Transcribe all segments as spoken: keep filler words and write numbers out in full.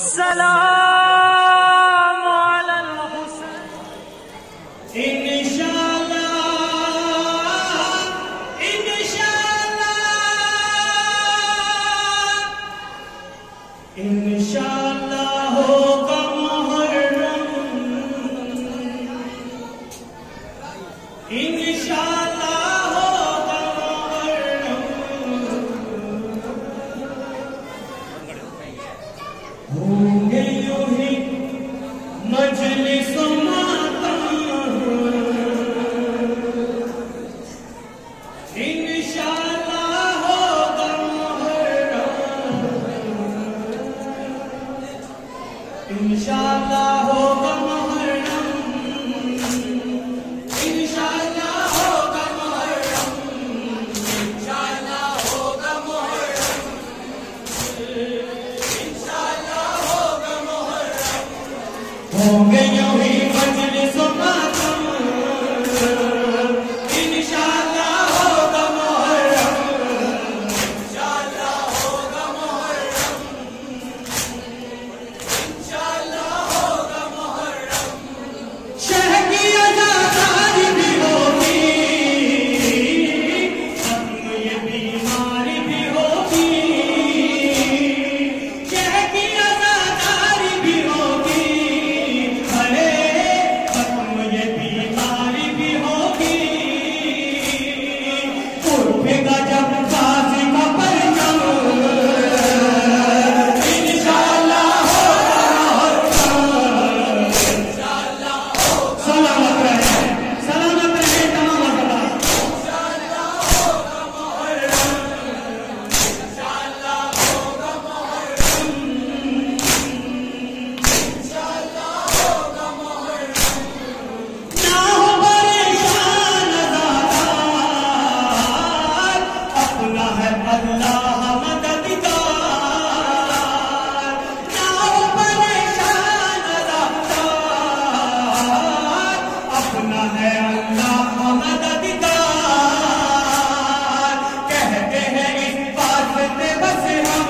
السلام على الحسين انشاءاللہ انشاءاللہ انشاءاللہ ہوگا محرم انشاءاللہ ہوگا محرم ہوں گے یوں ہی مجلس ماتم انشاءاللہ ہوگا محرم انشاءاللہ ہوگا محرم انشاءاللہ ہوگا محرم انشاءاللہ ہوگا محرم انشاءاللہ ہوگا محرم ہوں گے یوں ہی مجلس ماتم انشاءاللہ ہوگا محرم انشاءاللہ ہوگا محرم انشاءاللہ ہوگا محرم شہر کی عزاداری بھی ہوگی ختم یہ بیماری بھی ہوگی شہر کی عزاداری بھی ہوگی ارے ختم یہ بیماری بھی ہوگی اٹھے گا جب غازی کا پرچم انشاءاللہ ہوگا محرم انشاءاللہ ہوگا سلامت رہے سلامت رہے تمام احباب انشاءاللہ ہوگا محرم انشاءاللہ ہوگا محرم انشاءاللہ ہوگا محرم نہ ہو پریشان عزادار اپنا ہے اللہ مددگار نہ ہو پریشان عزادار اپنا ہے اللہ مددگار کہتے ہیں اس بات پہ بس ہم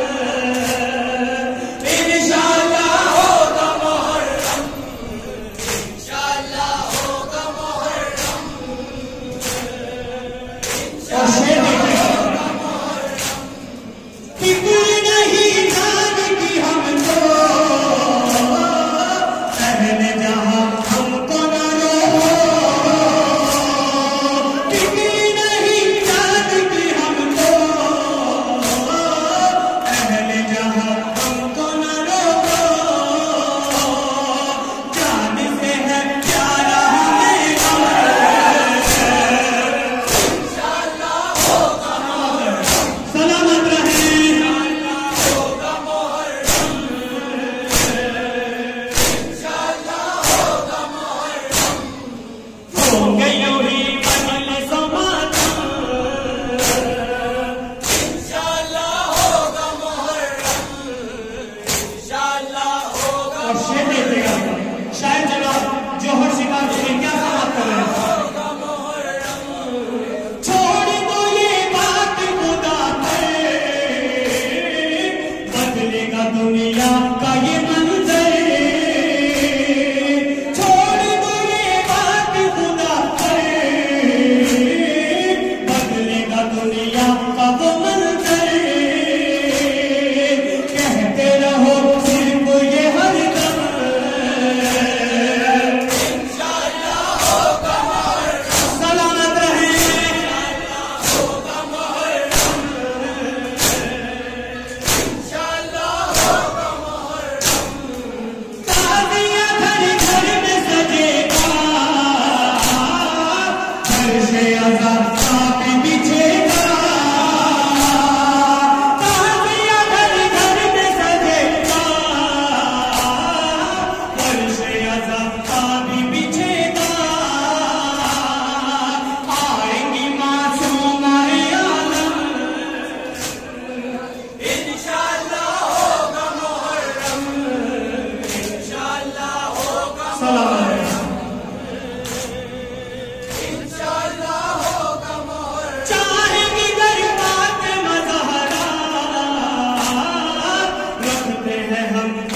انشاءاللہ ہوگا محرم انشاءاللہ ہوگا محرم اور شیر دیکھیں فکر نہیں جان کی ہم کو اہل جہاں ہم کو نہ روکو فکر نہیں جان کی ہم کو اہل جہاں ہم کو نہ روکو جان سے ہے پیارا ہمیں غم انشاءاللہ ہوگا محرم سلامت رہے ہوگا محرم انشاءاللہ ہوگا محرم ہوں گے یوں ہی مجلس ماتم انشاءاللہ ہوگا محرم انشاءاللہ ہوگا اور شیر دیتے گا شاید جناب جوہر شکار سے کیا سمات کر رہے ہیں چھوڑ دو یہ بات خدا پہ بدلے گا دنیا کا یہ منظر چھوڑ دو یہ بات خدا پہ بدلے گا دنیا کا وہ منظر کہتے رہو صرف یہ ہر دم ہم